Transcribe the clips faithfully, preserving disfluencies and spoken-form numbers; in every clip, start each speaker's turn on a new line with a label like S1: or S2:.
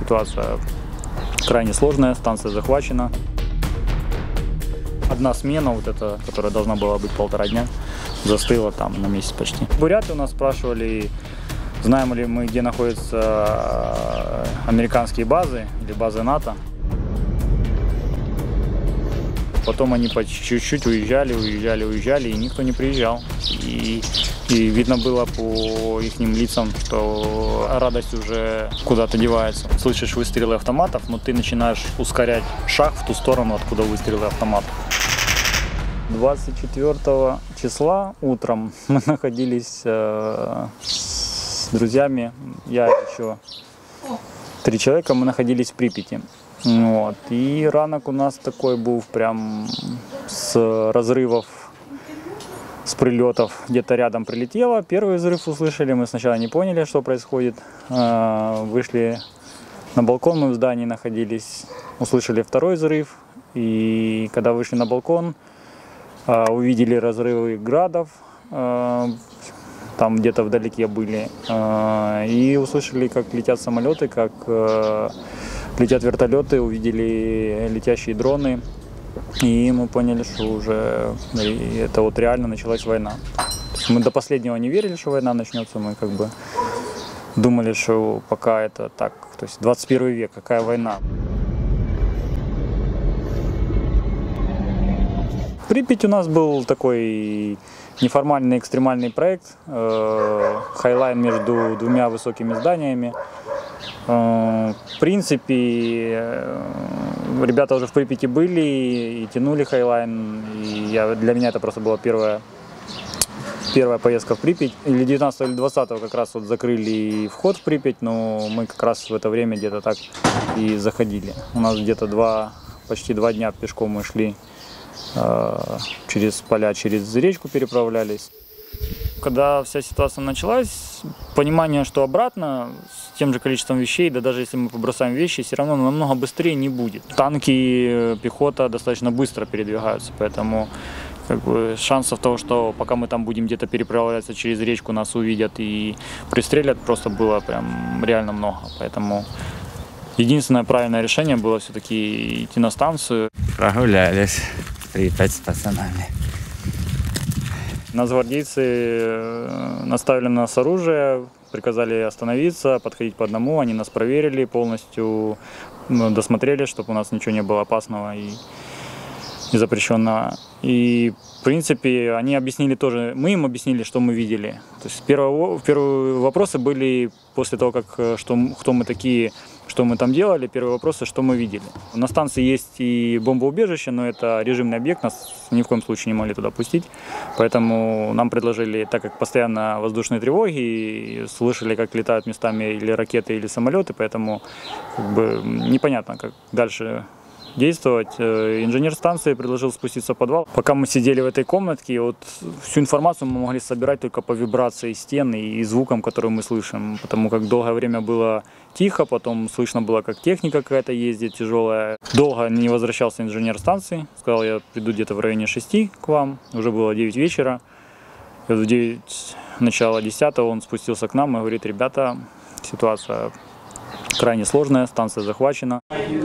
S1: Ситуация крайне сложная, станция захвачена. Одна смена, вот эта, которая должна была быть полтора дня, застыла там на месяц почти. Буряты у нас спрашивали, знаем ли мы, где находятся американские базы или базы НАТО. Потом они по чуть-чуть уезжали, уезжали, уезжали, и никто не приезжал. И, и видно было по их лицам, что радость уже куда-то девается. Слышишь выстрелы автоматов, но ты начинаешь ускорять шаг в ту сторону, откуда выстрелы автоматов. двадцать четвёртого числа утром мы находились э, с друзьями, я еще три человека, мы находились в Припяти. Вот. И ранок у нас такой был прям с разрывов, с прилетов. Где-то рядом прилетело. Первый взрыв услышали, мы сначала не поняли, что происходит. Вышли на балкон, мы в здании находились, услышали второй взрыв. И когда вышли на балкон, увидели разрывы градов, там где-то вдалеке были. И услышали, как летят самолеты, как летят вертолеты, увидели летящие дроны, и мы поняли, что уже это вот реально началась война. Мы до последнего не верили, что война начнется, мы как бы думали, что пока это так, то есть двадцать первый век, какая война. Припять у нас был такой неформальный экстремальный проект, хайлайн между двумя высокими зданиями. В принципе, ребята уже в Припяти были и тянули хайлайн, и я, для меня это просто была первая, первая поездка в Припять. Или девятнадцатого или двадцатого как раз вот закрыли вход в Припять, но мы как раз в это время где-то так и заходили. У нас где-то два, почти два дня пешком мы шли э, через поля, через речку переправлялись. Когда вся ситуация началась, понимание, что обратно с тем же количеством вещей, да даже если мы побросаем вещи, все равно намного быстрее не будет. Танки, пехота достаточно быстро передвигаются, поэтому как бы, шансов того, что пока мы там будем где-то переправляться через речку, нас увидят и пристрелят, просто было прям реально много. Поэтому единственное правильное решение было все-таки идти на станцию.
S2: Прогулялись в Припять с пацанами.
S1: Нас гвардейцы наставили на нас оружие, приказали остановиться, подходить по одному. Они нас проверили, полностью досмотрели, чтобы у нас ничего не было опасного и запрещенного. И, в принципе, они объяснили тоже, мы им объяснили, что мы видели. То есть первые, первые вопросы были после того, как, что, кто мы такие, что мы там делали, первые вопросы, что мы видели. На станции есть и бомбоубежище, но это режимный объект, нас ни в коем случае не могли туда пустить. Поэтому нам предложили, так как постоянно воздушные тревоги, слышали, как летают местами или ракеты, или самолеты, поэтому как бы, непонятно, как дальше действовать. Инженер станции предложил спуститься в подвал. Пока мы сидели в этой комнатке, вот всю информацию мы могли собирать только по вибрации стен и звукам, которые мы слышим. Потому как долгое время было тихо, потом слышно было, как техника какая-то ездит тяжелая. Долго не возвращался инженер станции. Сказал, я приду где-то в районе шести к вам. Уже было девять вечера. И вот в девять, начало десятого он спустился к нам и говорит, ребята, ситуация крайне сложная, станция захвачена.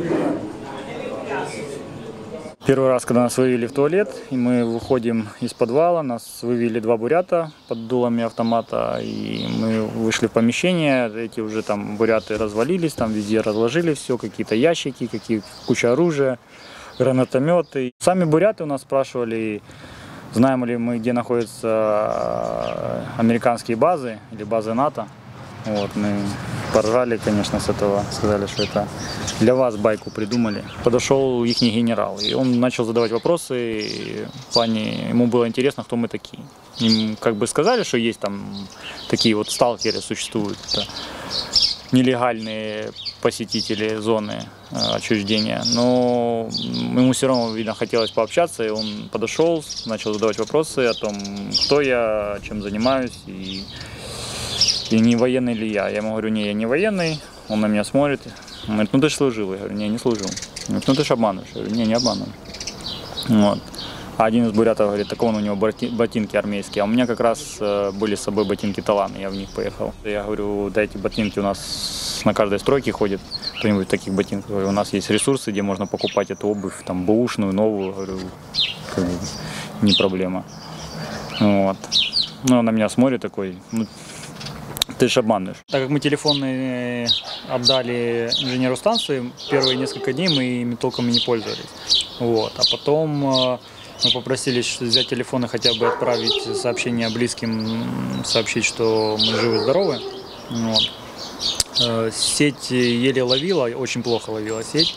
S1: Первый раз, когда нас вывели в туалет, и мы выходим из подвала, нас вывели два бурята под дулами автомата, и мы вышли в помещение, эти уже там буряты развалились, там везде разложили все, какие-то ящики, какие куча оружия, гранатометы. Сами буряты у нас спрашивали, знаем ли мы, где находятся американские базы или базы НАТО. Вот, мы поржали, конечно, с этого, сказали, что это для вас байку придумали. Подошел их генерал, и он начал задавать вопросы, и в плане, ему было интересно, кто мы такие. Им как бы сказали, что есть там такие вот сталкеры существуют, это нелегальные посетители зоны отчуждения, но ему все равно, видно, хотелось пообщаться, и он подошел, начал задавать вопросы о том, кто я, чем занимаюсь, и И не военный ли я? Я ему говорю, не, я не военный. Он на меня смотрит. Он говорит, ну ты же служил. Я говорю, не, не служил. Он говорит, ну ты же обманываешь. Я говорю, не, не обманываю. Вот. А один из бурятов говорит, так вон у него ботинки армейские. А у меня как раз были с собой ботинки Талан. Я в них поехал. Я говорю, да эти ботинки у нас нас на каждой стройке ходит кто-нибудь в таких ботинках. У нас есть ресурсы, где можно покупать эту обувь, там, бэушную, новую, говорю, как бы не проблема. Вот. Ну, он на меня смотрит такой, ну, ты ж обманываешь. Так как мы телефоны отдали инженеру станции, первые несколько дней мы ими толком и не пользовались. Вот. А потом мы попросили взять телефоны, хотя бы отправить сообщение близким, сообщить, что мы живы-здоровы. Вот. Сеть еле ловила, очень плохо ловила сеть,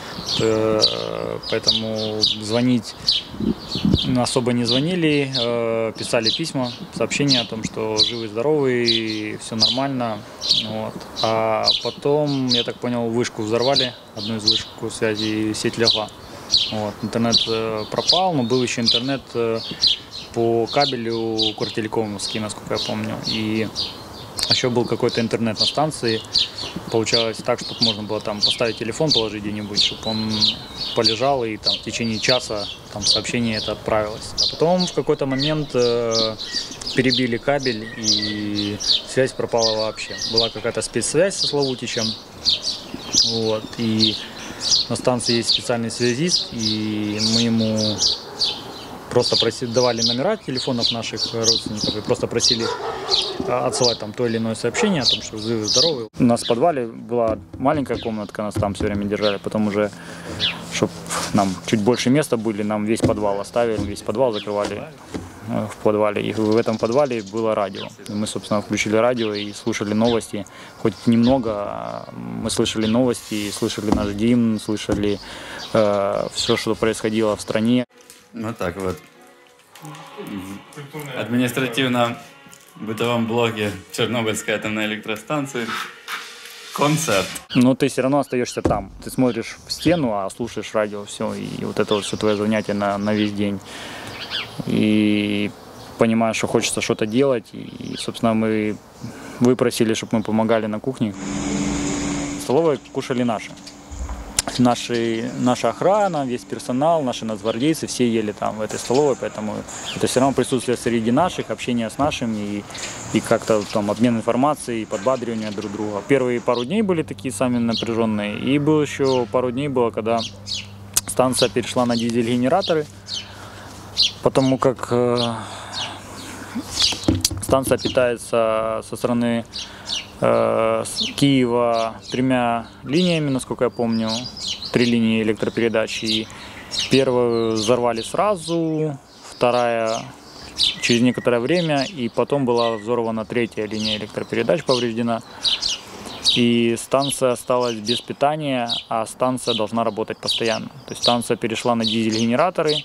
S1: поэтому звонить особо не звонили, писали письма, сообщения о том, что живы-здоровы, все нормально. Вот. А потом, я так понял, вышку взорвали, одну из вышек связи, сеть легла. Вот. Интернет пропал, но был еще интернет по кабелю Укртелекомовский, насколько я помню. И еще был какой-то интернет на станции. Получалось так, чтобы можно было там поставить телефон, положить где-нибудь, чтобы он полежал, и там в течение часа там сообщение это отправилось. А потом в какой-то момент э, перебили кабель, и связь пропала вообще. Была какая-то спецсвязь со Славутичем. Вот, и на станции есть специальный связист, и мы ему просто просили, давали номера телефонов наших родственников и просто просили отсылать там то или иное сообщение о том, что живы-здоровы. У нас в подвале была маленькая комнатка, нас там все время держали, потом уже, чтобы нам чуть больше места были, нам весь подвал оставили, весь подвал закрывали в подвале. И в этом подвале было радио. И мы, собственно, включили радио и слушали новости. Хоть немного мы слышали новости, слышали наш гимн, слышали э, все, что происходило в стране.
S2: Ну так вот. В административно-бытовом блоке Чернобыльской атомной электростанции концерт.
S1: Но ты все равно остаешься там. Ты смотришь в стену, а слушаешь радио, все. И вот это вот все твое занятие на, на весь день. И понимаешь, что хочется что-то делать. И, собственно, мы выпросили, чтобы мы помогали на кухне. В столовой кушали наши. Наши, наша охрана, весь персонал, наши нацгвардейцы, все ели там в этой столовой, поэтому это все равно присутствие среди наших, общение с нашими и, и как-то там обмен информацией, подбадривание друг друга. Первые пару дней были такие сами напряженные, и было еще пару дней было, когда станция перешла на дизель-генераторы, потому как э, станция питается со стороны э, Киева тремя линиями, насколько я помню. Три линии электропередач. И первую взорвали сразу, вторая через некоторое время, и потом была взорвана третья линия электропередач, повреждена. И станция осталась без питания, а станция должна работать постоянно. То есть станция перешла на дизель-генераторы,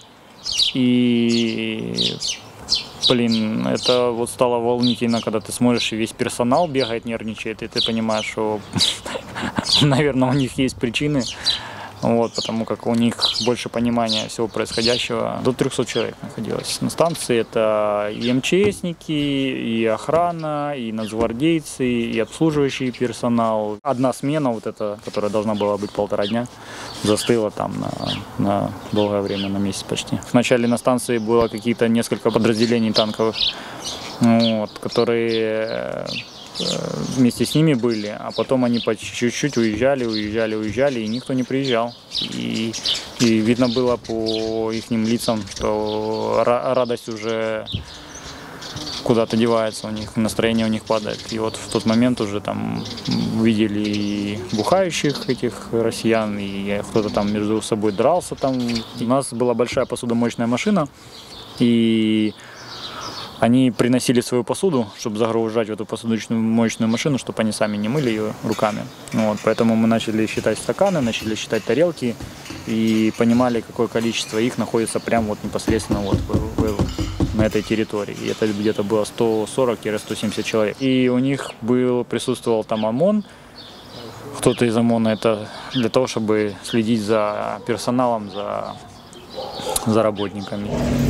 S1: и, блин, это вот стало волнительно, когда ты смотришь, и весь персонал бегает, нервничает, и ты понимаешь, что, наверное, у них есть причины. Вот, потому как у них больше понимания всего происходящего. До трёхсот человек находилось на станции. Это и МЧСники, и охрана, и нацгвардейцы, и обслуживающий персонал. Одна смена, вот эта, которая должна была быть полтора дня, застыла там на, на долгое время, на месяц почти. Вначале на станции было какие-то несколько подразделений танковых, вот, которые вместе с ними были, а потом они по чуть-чуть уезжали, уезжали, уезжали, и никто не приезжал. И, и видно было по их лицам, что радость уже куда-то девается у них, настроение у них падает. И вот в тот момент уже там увидели и бухающих этих россиян, и кто-то там между собой дрался там. У нас была большая посудомоечная машина, и они приносили свою посуду, чтобы загружать в эту посудочную моечную машину, чтобы они сами не мыли ее руками. Вот, поэтому мы начали считать стаканы, начали считать тарелки и понимали, какое количество их находится прямо вот непосредственно вот в, в, на этой территории. И это где-то было сто сорок - сто семьдесят человек. И у них был, присутствовал там ОМОН. Кто-то из ОМОНа, это для того, чтобы следить за персоналом, за, за работниками.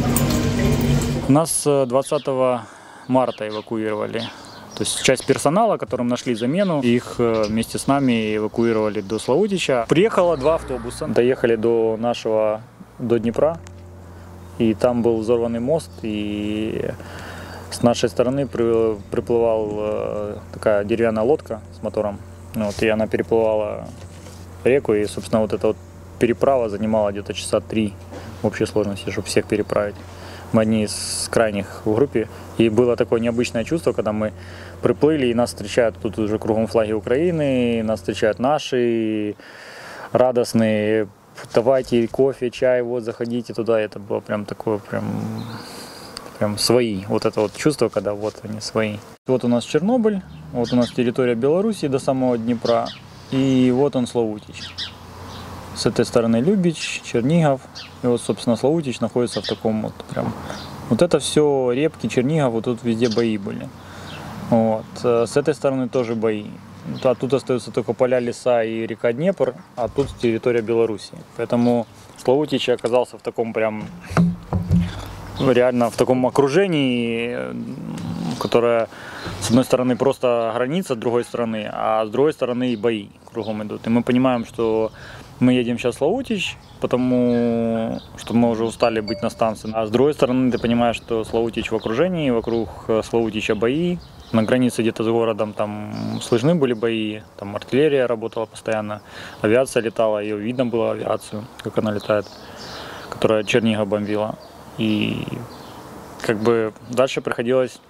S1: Нас двадцатого марта эвакуировали. То есть часть персонала, которым нашли замену, их вместе с нами эвакуировали до Славутича. Приехало два автобуса, доехали до нашего, до Днепра, и там был взорванный мост, и с нашей стороны приплывала такая деревянная лодка с мотором, Ну, вот, и она переплывала реку, и, собственно, вот эта вот переправа занимала где-то часа три в общей сложности, чтобы всех переправить. Мы одни из крайних в группе, и было такое необычное чувство, когда мы приплыли, и нас встречают, тут уже кругом флаги Украины, нас встречают наши, радостные, давайте кофе, чай, вот, заходите туда, это было прям такое, прям, прям свои, вот это вот чувство, когда вот они свои. Вот у нас Чернобыль, вот у нас территория Белоруссии до самого Днепра, и вот он Славутич. С этой стороны Любич, Чернигов, и вот, собственно, Славутич находится в таком вот прям, вот это все Репки, Чернигов, вот тут везде бои были. Вот. С этой стороны тоже бои. А тут остаются только поля, леса и река Днепр, а тут территория Белоруссии. Поэтому Славутич оказался в таком прям, реально в таком окружении, которое с одной стороны просто граница, с другой стороны, а с другой стороны и бои кругом идут. И мы понимаем, что мы едем сейчас в Славутич, потому что мы уже устали быть на станции. А с другой стороны, ты понимаешь, что Славутич в окружении, вокруг Славутича бои. На границе где-то с городом там слышны были бои, там артиллерия работала постоянно, авиация летала, ее видно было, авиацию, как она летает, которая Чернигов бомбила. И как бы дальше приходилось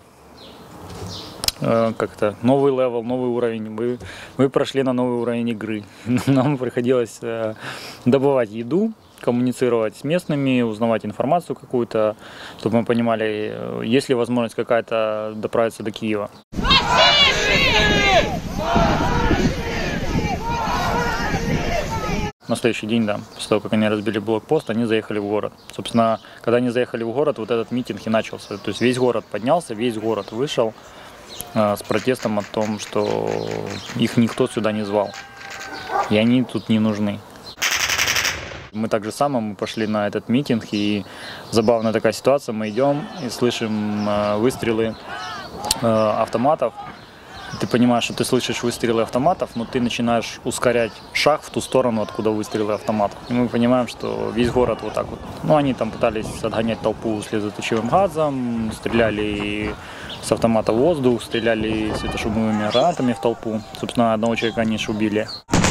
S1: э, как-то новый левел, новый уровень. Мы, мы прошли на новый уровень игры. Нам приходилось э, добывать еду, коммуницировать с местными, узнавать информацию какую-то, чтобы мы понимали, есть ли возможность какая-то доправиться до Киева. На следующий день, да, после того, как они разбили блокпост, они заехали в город. Собственно, когда они заехали в город, вот этот митинг и начался. То есть весь город поднялся, весь город вышел э, с протестом о том, что их никто сюда не звал. И они тут не нужны. Мы так же само, мы пошли на этот митинг, и забавная такая ситуация, мы идем и слышим э, выстрелы э, автоматов. Ты понимаешь, что ты слышишь выстрелы автоматов, но ты начинаешь ускорять шаг в ту сторону, откуда выстрелы автоматов. И мы понимаем, что весь город вот так вот. Ну, они там пытались отгонять толпу слезоточивым газом, стреляли с автомата в воздух, стреляли светошумовыми гранатами в толпу. Собственно, одного человека они ж убили.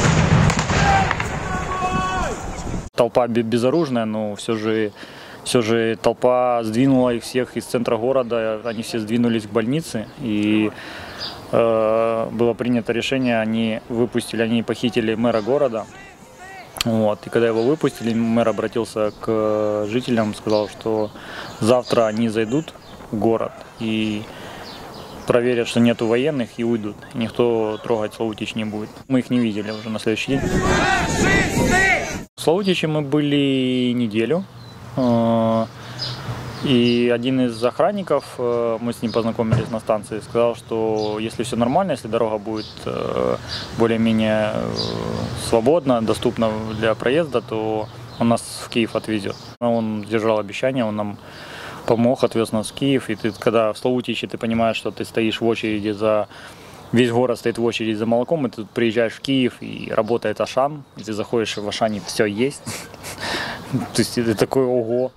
S1: Толпа безоружная, но все же, все же толпа сдвинула их всех из центра города, они все сдвинулись к больнице, и э, было принято решение, они выпустили, они похитили мэра города, вот, и когда его выпустили, мэр обратился к жителям, сказал, что завтра они зайдут в город и проверят, что нету военных, и уйдут, и никто трогать Славутич не будет. Мы их не видели уже на следующий день. В Славутиче мы были неделю, и один из охранников, мы с ним познакомились на станции, сказал, что если все нормально, если дорога будет более-менее свободна, доступна для проезда, то он нас в Киев отвезет. Он сдержал обещание, он нам помог, отвез нас в Киев, и ты, когда в Славутиче ты понимаешь, что ты стоишь в очереди за... Весь город стоит в очереди за молоком, и ты тут приезжаешь в Киев, и работает Ашан, и ты заходишь в Ашане, все есть. То есть это такой ого.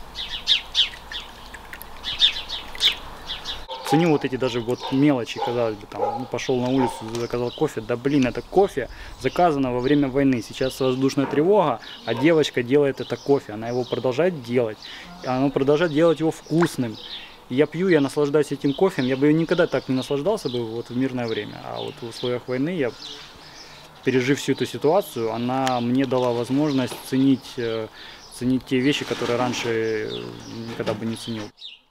S1: Ценю вот эти даже вот мелочи, казалось бы, там, пошел на улицу, заказал кофе, да блин, это кофе заказано во время войны, сейчас воздушная тревога, а девочка делает это кофе, она его продолжает делать, и она продолжает делать его вкусным. Я пью, я наслаждаюсь этим кофе, я бы никогда так не наслаждался бы вот в мирное время, а вот в условиях войны, я, пережив всю эту ситуацию, она мне дала возможность ценить, ценить те вещи, которые раньше никогда бы не ценил.